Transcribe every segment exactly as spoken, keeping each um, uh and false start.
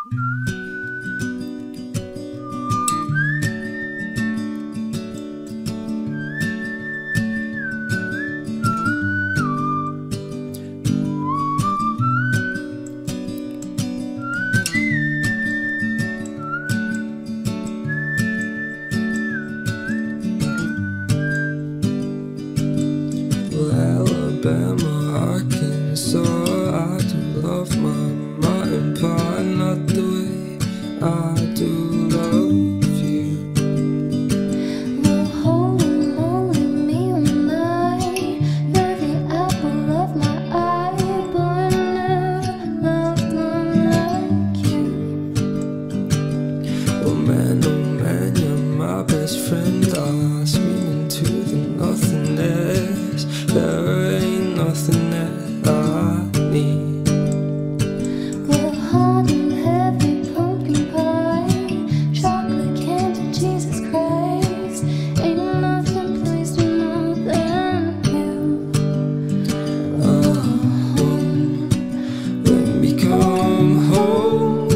Alabama, Arkansas, I do love my mutton pie, not the way I do love you. Well, holy moly, me oh my, you're the apple of my eye, but I never loved one like you. Oh man, oh man, you're my best friend, I scream into the nothingness. There ain't nothing that I need. We're hot and heavy pumpkin pie, chocolate candy, Jesus Christ. Ain't nothing pleased me more than you. Oh, home, when we come home,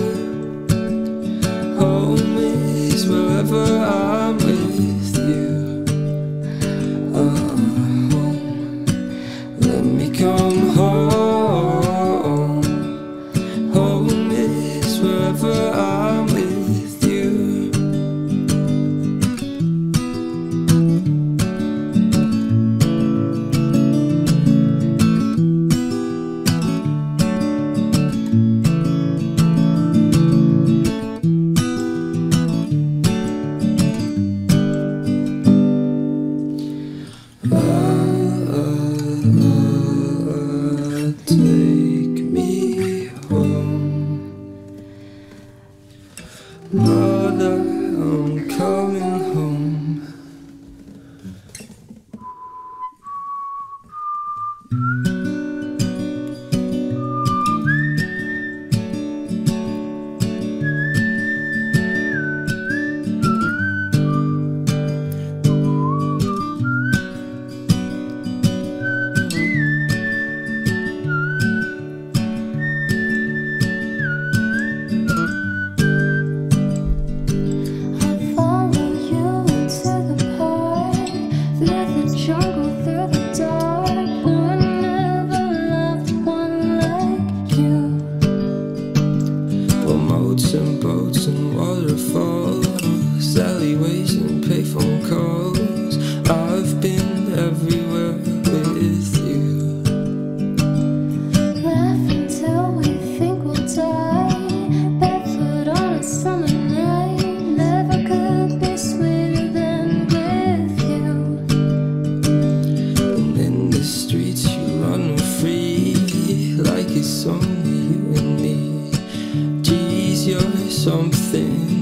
home is wherever I'm with you. Oh, let me come home. Home is wherever I'm with you. Take me home, Mother, I'm coming home. Jungle through the dark, but I never loved one like you. Well, moats and boats and waterfalls, alleyways and payphone calls. I've been everywhere with you. Laugh until we think we'll die, barefoot on a summer night. Never could be sweeter than with you. Streets you run free, like it's only you and me. Geez, you're something